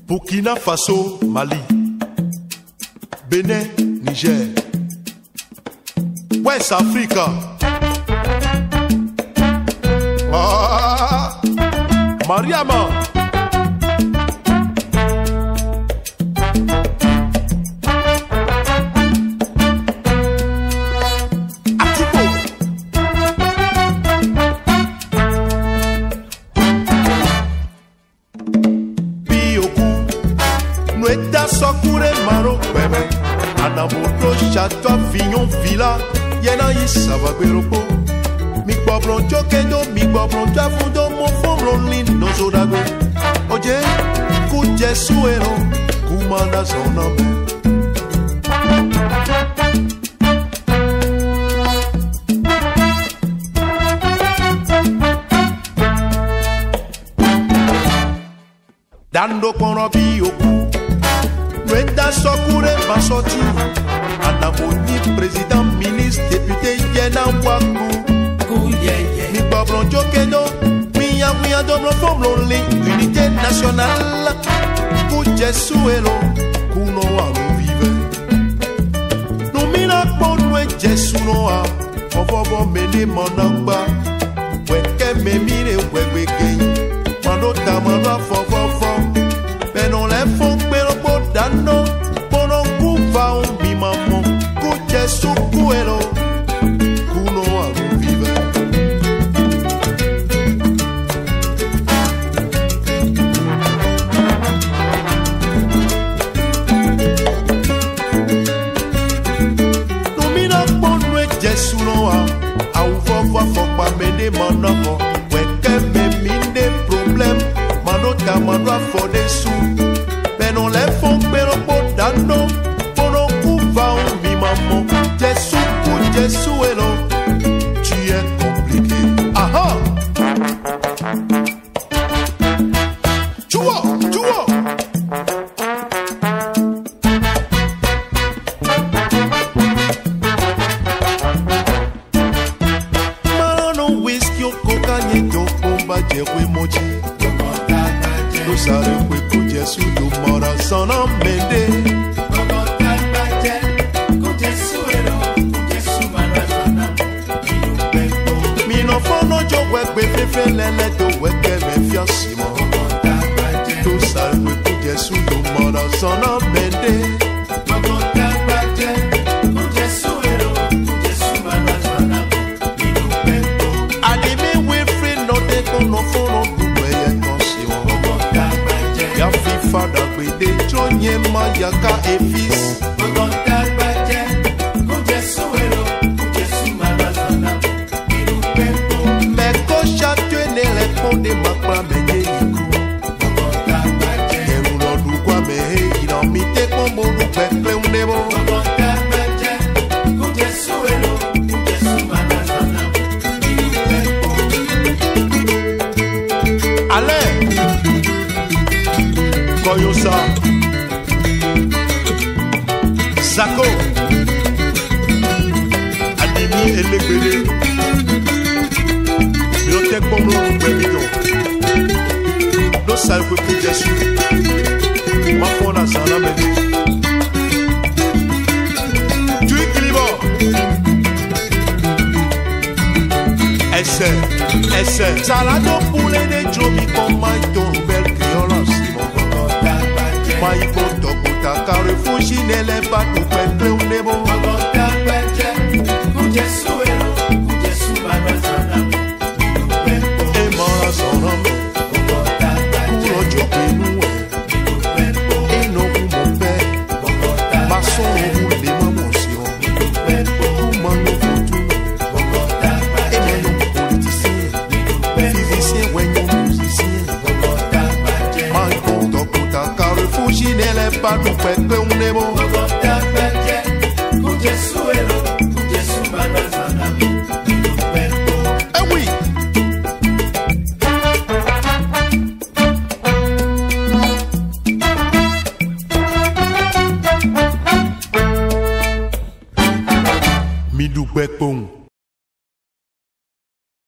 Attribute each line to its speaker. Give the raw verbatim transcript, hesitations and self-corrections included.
Speaker 1: Burkina Faso, Mali, Bénin, Niger, West Africa. Ah, Mariama.
Speaker 2: Sokure maro bebe anamoto chateau vignon villa yena yisaba beropo mi gbobron jokendo mi gbobron jafundo mo fomron lin no zodago oje ku jesu ero kumana zona me dando kono bi oku Wenda sokure basoti Anamoni président, ministre, député Yena waku Mi babron jokeno Mi yamouya domlo fomlon li Unité nationale Kuje suelo Kuno alu vive Numina ponwe jesu noa Ofobo mene monamba Weke me mire wekwe gei Mano tamara fofofo Benon le fon pero dano bono kuva un bimamo kuche sukuelo kuno alu vive Numina bono e jesu noa au fofo fokpa mende manoko weke me minde problem manota manwa fode su Benon le fon pero podano Bono kuva un bimamo Jesu ku Jesu elo Tu es compliqué Aha Chua, chua Marano whisky o coca Nyeto pomba jewe mochi Lo sare kwe ku Jesu do mora sana mende Mi no fono jo wekbe fefe lele do weke me fiasimo Lo sare kwe ku Jesu do mora sana mende Adime we free no de kono fono duwe ye konsimo Ya fifa da kwe de tronye ma yaka e fils Meko chatwe ne le konde makwa menye yiku Yeru no du kwa me he ina mite kombo du pekle unebo Alain Koyosa Zako Adimi Elegbede Bibliothèque Pomlo Bébidon No salve pour Jésus Ma fona sana mede Tu équilibre Essaie Essaie Salado poulet de jomi Comme maïton bel criolance Maïko tokuta Carrefour chinele Batu peple unebo Emara soname Kuro jopenue Eno kumope Mason oule mamosio Kumano fortune Emeno politicien Physicien wenyo musicien Maïko tokuta Carrefour chinele Batu peple unebo